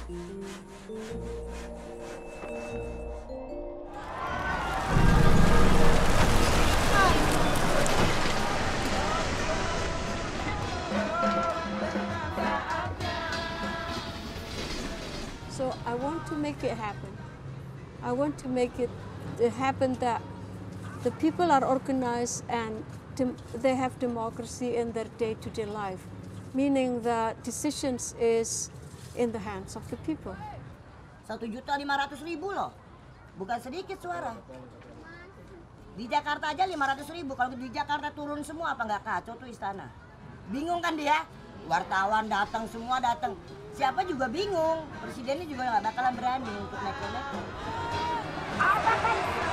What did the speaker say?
So I want to make it happen. I want to make it happen that the people are organized and they have democracy in their day-to-day life, meaning that decisions is in the hands of the people. 1.500.000 loh, bukan sedikit suara. Di Jakarta aja 500.000, kalau di Jakarta turun semua apa nggak kacau tuh istana? Bingung kan dia? Wartawan datang, semua datang. Siapa juga bingung, presidennya juga nggak bakalan berani untuk naik-naik.